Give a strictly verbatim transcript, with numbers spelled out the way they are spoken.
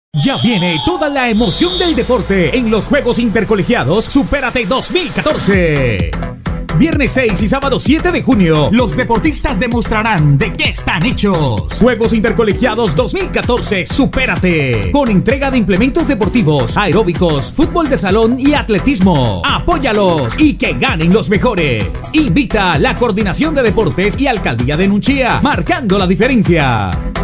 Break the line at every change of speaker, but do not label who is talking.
Ya viene toda la emoción del deporte en los Juegos Intercolegiados Supérate dos mil catorce. Viernes seis y sábado siete de junio, los deportistas demostrarán de qué están hechos. Juegos Intercolegiados dos mil catorce Supérate, con entrega de implementos deportivos, aeróbicos, fútbol de salón y atletismo. Apóyalos y que ganen los mejores. Invita la Coordinación de Deportes y Alcaldía de Nunchía, marcando la diferencia.